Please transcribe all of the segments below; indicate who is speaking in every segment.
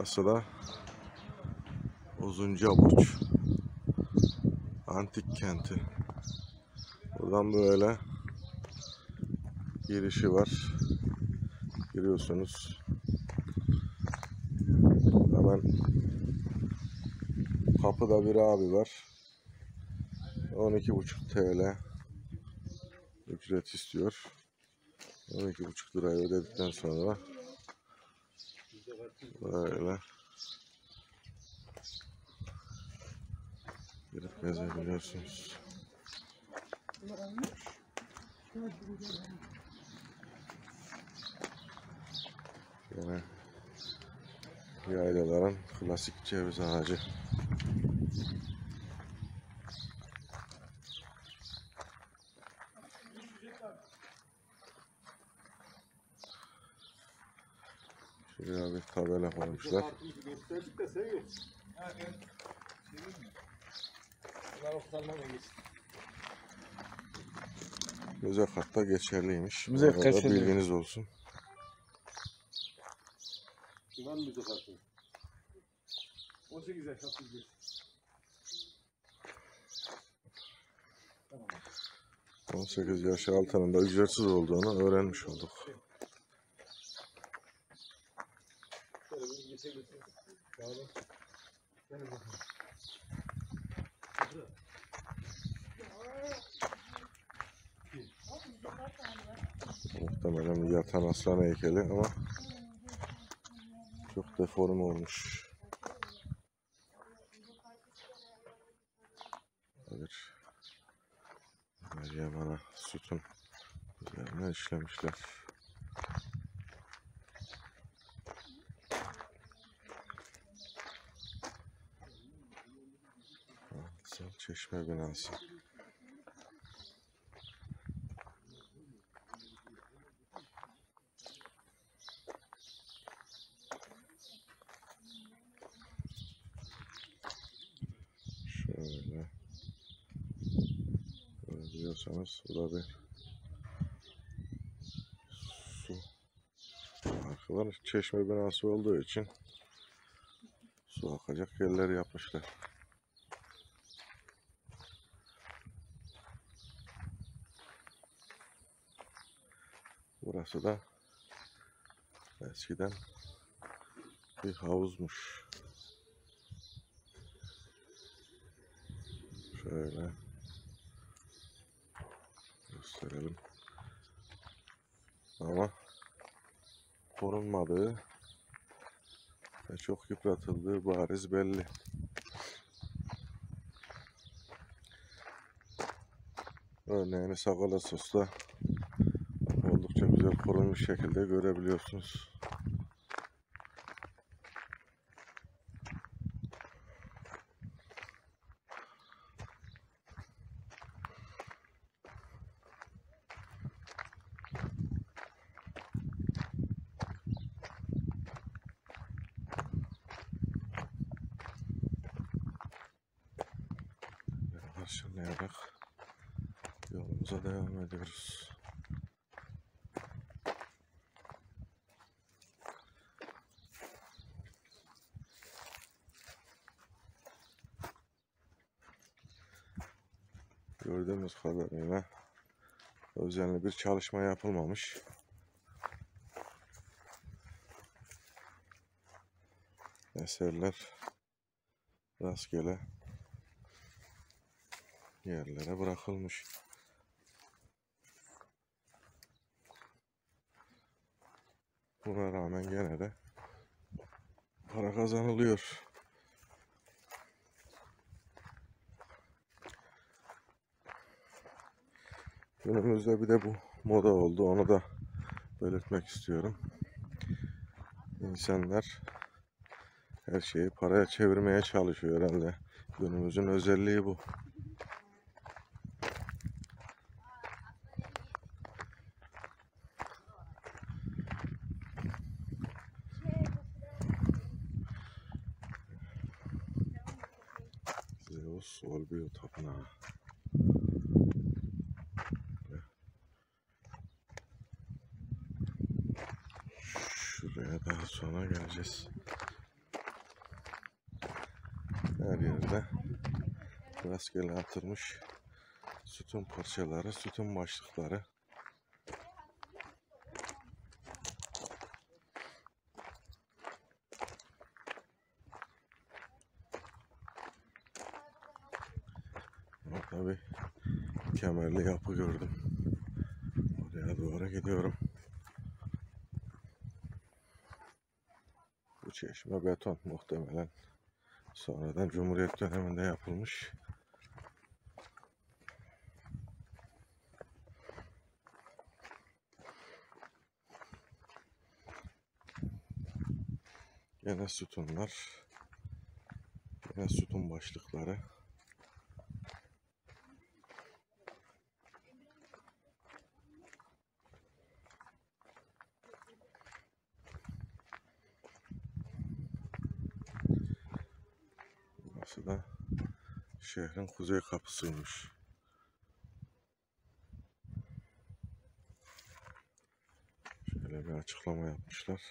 Speaker 1: Burası da Uzuncaburç Antik Kenti. Buradan böyle girişi var. Giriyorsunuz. Hemen kapıda bir abi var. 12,5 TL ücret istiyor. 12,5 lirayı ödedikten sonra böyle girip gezebiliyorsunuz. Yine yaylaların klasik ceviz ağacı. Şuraya bir tabela koymuşlar. Müze kartta geçerliymiş.
Speaker 2: Müze
Speaker 1: Orada
Speaker 2: geçerli.
Speaker 1: bilginiz olsun.
Speaker 2: Var mı müze kartı? 18 yaş altı.
Speaker 1: 18 yaş altının da ücretsiz olduğunu öğrenmiş olduk. Muhtemelen bir yatan aslan heykeli ama çok deforme olmuş. Bir Meryem sütun üzerine işlemişler. Sal Çeşme binası. Şöyle görebiliyorsanız bu da bir su farkı var. Çeşme binası olduğu için su akacak yerler yapmışlar. Burası da eskiden bir havuzmuş. Şöyle gösterelim. Ama korunmadığı ve çok yıpratıldığı bariz belli. Örneğini Sagalassos'ta oldukça güzel korunmuş şekilde görebiliyorsunuz. Karşılayarak yolumuza devam ediyoruz. Gördüğümüz kadarıyla özenli bir çalışma yapılmamış. Eserler rastgele yerlere bırakılmış. Buna rağmen gene de para kazanılıyor. Günümüzde bir de bu moda oldu. Onu da belirtmek istiyorum. İnsanlar her şeyi paraya çevirmeye çalışıyor herhalde. Günümüzün özelliği bu. Zeus Olbio Tapınağı. Şuraya daha sonra geleceğiz. Her yerde rastgele atılmış sütun parçaları, sütun başlıkları. Orada bir kemerli yapı gördüm. Oraya doğru gidiyorum. Bu çeşme beton muhtemelen. Sonradan Cumhuriyet döneminde yapılmış. Yine sütunlar. Yine sütun başlıkları. Burası da şehrin kuzey kapısıymış. Şöyle bir açıklama yapmışlar.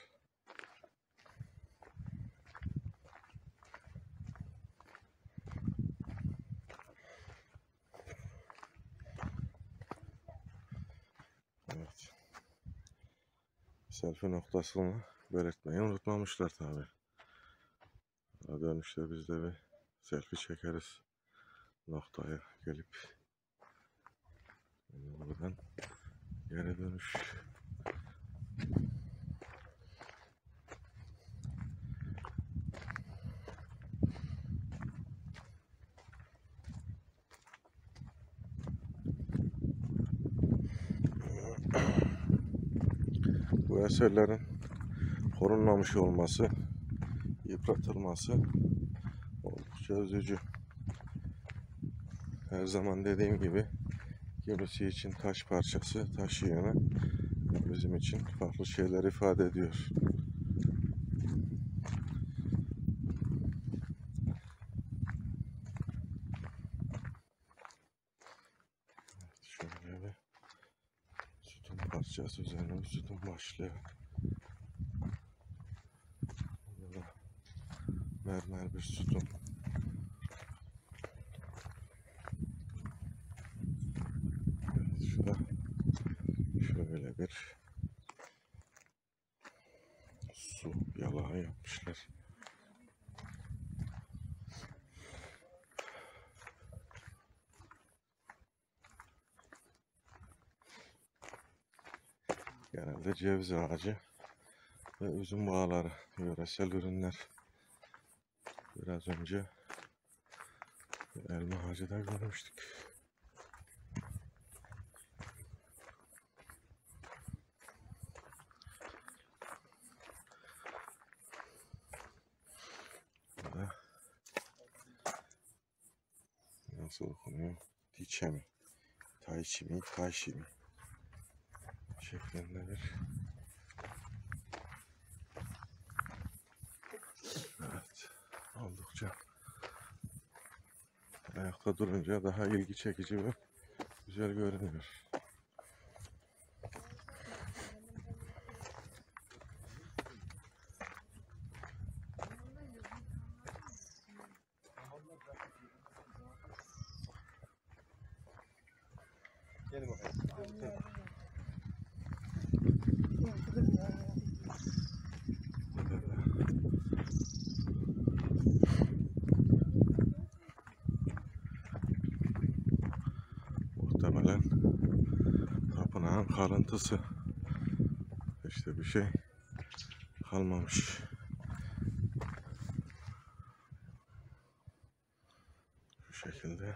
Speaker 1: Evet. Selfie noktasını belirtmeyi unutmamışlar tabi. Dönüşte biz de bir selfie çekeriz. Noktaya gelip buradan geri dönüş. Bu eserlerin korunmamış olması, yıpratılması oldukça üzücü. Her zaman dediğim gibi kimisi için taş parçası, taş yığını bizim için farklı şeyler ifade ediyor. Şöyle bir sütun parçası üzerine bir sütun başlığı. Burada mermer bir sütun. Şurada şöyle bir su yalağı yapmışlar. Genelde ceviz ağacı ve üzüm bağları, yöresel ürünler. Biraz önce elma ağacı da görmüştük. Burada nasıl okunuyor? Tiçe mi? Tayçi mi? Tayşi mi? Şeklinde bir. Evet. Oldukça ayakta durunca daha ilgi çekici ve güzel görünüyor.
Speaker 2: Gelin bakalım.
Speaker 1: Muhtemelen tapınağın kalıntısı. İşte bir şey kalmamış. Şu şekilde.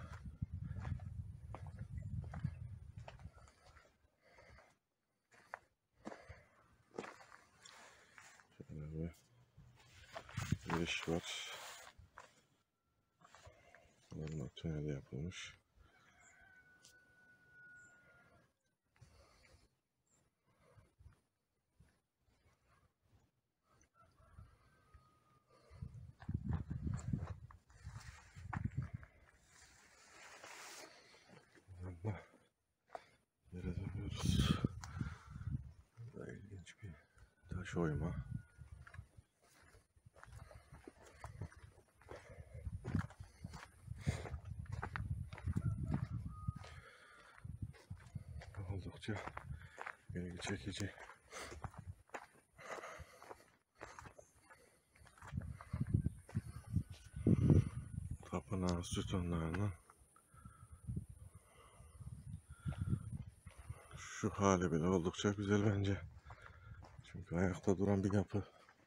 Speaker 1: Şöyle bir giriş var. Normal tünel yapılmış. Ama geri dönüyoruz. Burada ilginç bir taş oyma. oldukça ilgi çekici. Tapınağın sütunlarının şu hali bile oldukça güzel bence. Çünkü ayakta duran bir yapı.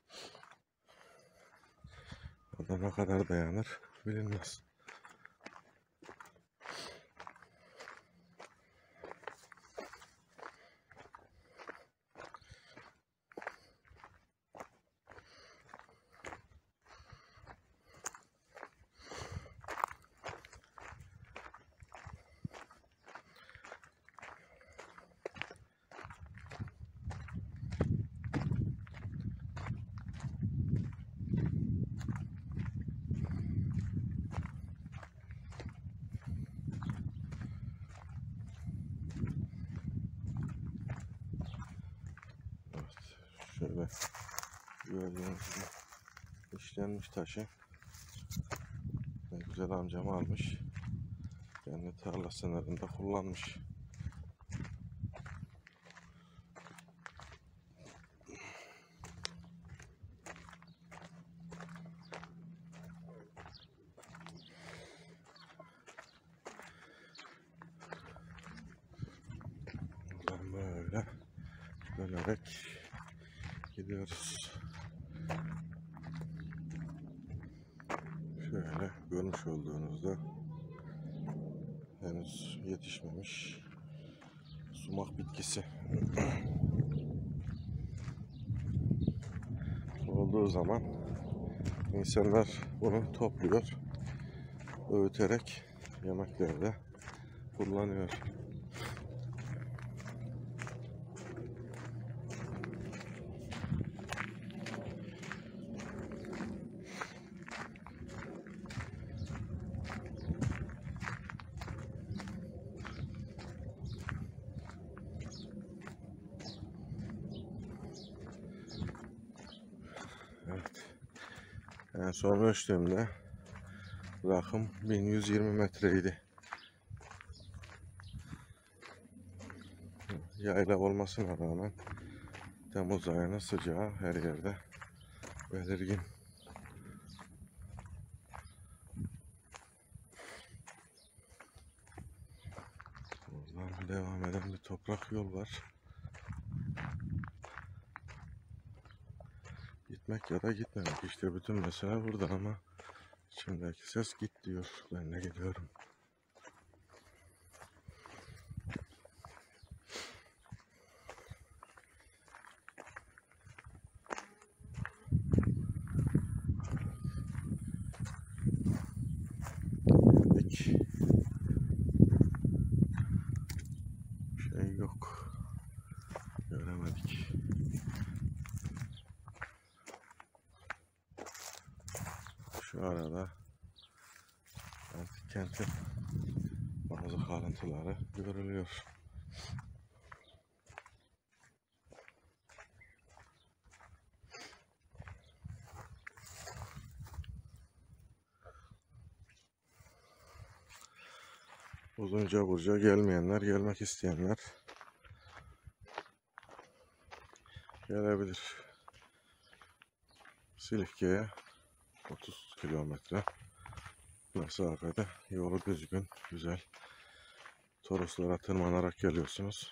Speaker 1: O da ne kadar dayanır bilinmez. Şöyle gördüğünüz gibi işlenmiş taşı. Ne güzel amcam almış. Kendi tarla sınırında kullanmış. Buradan böyle dönerek gidiyoruz. Şöyle görmüş olduğunuzda henüz yetişmemiş sumak bitkisi. Olduğu zaman insanlar bunu topluyor, öğüterek yemeklerde kullanıyor. Evet. En son ölçtüğümde rakım 1120 metreydi. Yayla olmasına rağmen Temmuz ayının sıcağı her yerde belirgin. Buradan devam eden bir toprak yol var. Gitmek ya da gitmemek, işte bütün mesele burada ama içimdeki ses git diyor. Ben de gidiyorum. Geldik. Şey yok. Göremedik. Şu arada antik kentin bazı kalıntıları görülüyor. Uzunca Burcu'ya gelmeyenler, gelmek isteyenler gelebilir. Silifke'ye 30 kilometre mesafede, yolu düzgün, güzel. Toroslara tırmanarak geliyorsunuz.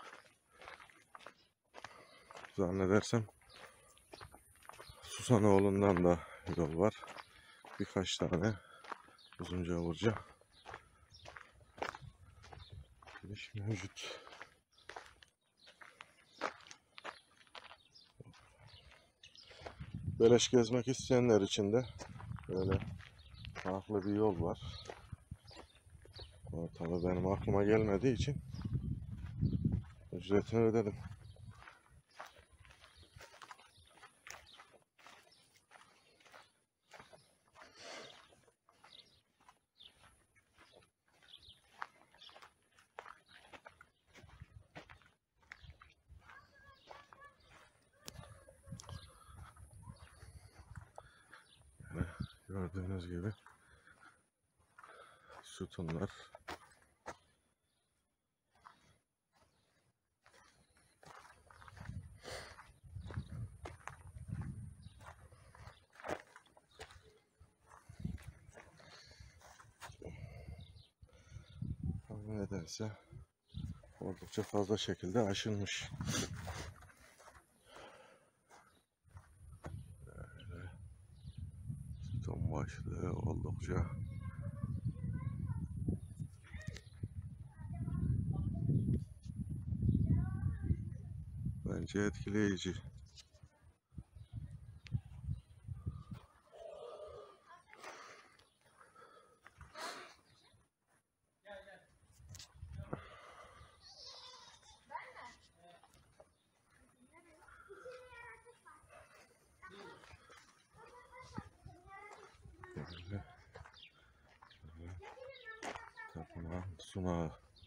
Speaker 1: Zannedersem Susanoğlu'ndan da yol var. Birkaç tane Uzunca Burcu giriş mevcut. Beleş gezmek isteyenler için de böyle farklı bir yol var. Tabii benim aklıma gelmediği için ücretini ödedim. Gördüğünüz gibi sütunlar nedense oldukça fazla şekilde aşınmış. Böyle sütun başlığı oldukça bence etkileyici. Böyle, tapınağın sunağı.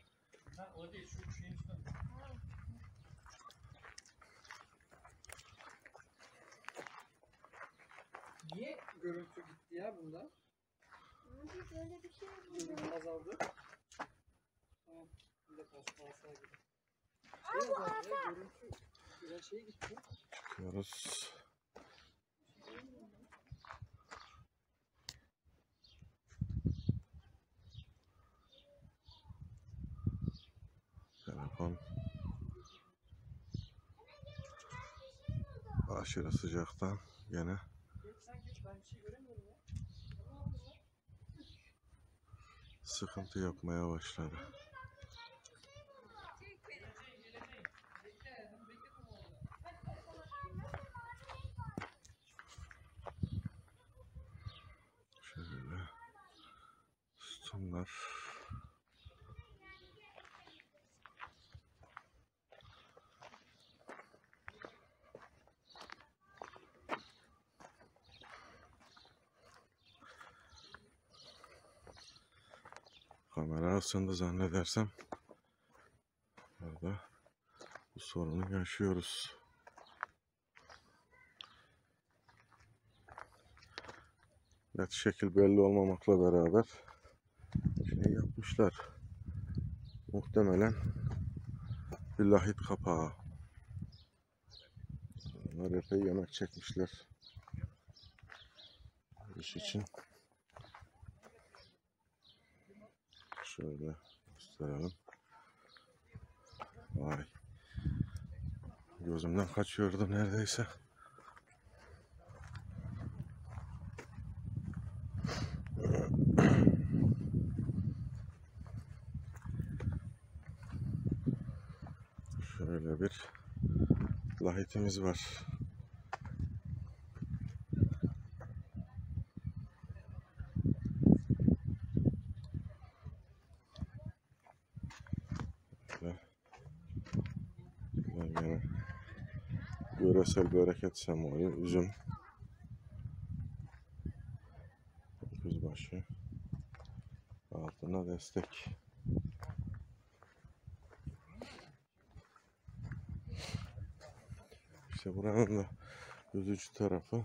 Speaker 3: Niye görüntü gitti ya bunda?
Speaker 4: Abi böyle bir şey
Speaker 3: Görüntü azaldı. Tamam. Bir de paslansa gibi. Şey azaldı ya görüntü. Biraz şey gitti.
Speaker 1: Çıkıyoruz. Telefon aşırı sıcaktan gene
Speaker 3: Sanki ben bir şey göremiyorum ya.
Speaker 1: sıkıntı yapmaya başladı. Şöyle sütunlar. Kamera ısındı zannedersem. Burada bu sorunu yaşıyoruz. Net şekil belli olmamakla beraber şey yapmışlar. Muhtemelen bir lahit kapağı. Bunlar epey yemek çekmişler. İş için. Şöyle gösterelim. Vay. Gözümden kaçıyordu neredeyse. Şöyle bir lahitimiz var. Yine yöresel bereket sembolü üzüm. Kızbaşı. Altına destek. İşte buranın da üzücü tarafı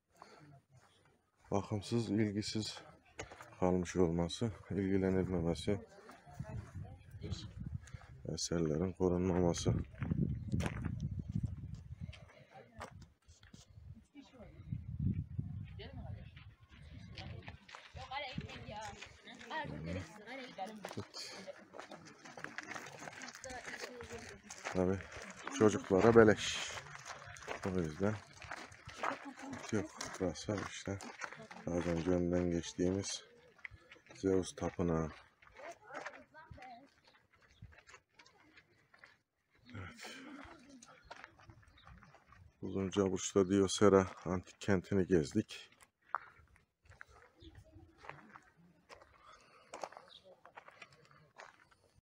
Speaker 1: bakımsız, ilgisiz kalmış olması, ilgilenilmemesi, eserlerin korunmaması. Tabii çocuklara beleş. O yüzden yok. Burası işte az önce önden geçtiğimiz Zeus Tapınağı. Evet. Uzuncaburç'ta Diosera antik kentini gezdik.